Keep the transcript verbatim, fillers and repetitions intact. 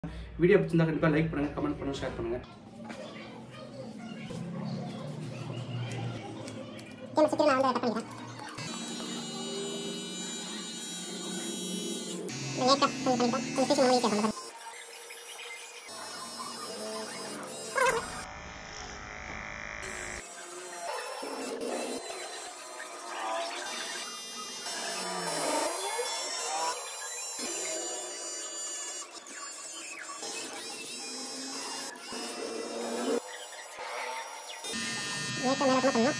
Video பிடிச்சிருந்தா கண்டிப்பாக like பண்ணுங்கள், கமெண்ட் பண்ணுங்கள், ஷேர் பண்ணுங்கள். ஏற்ற மேலே பண்ணணும்.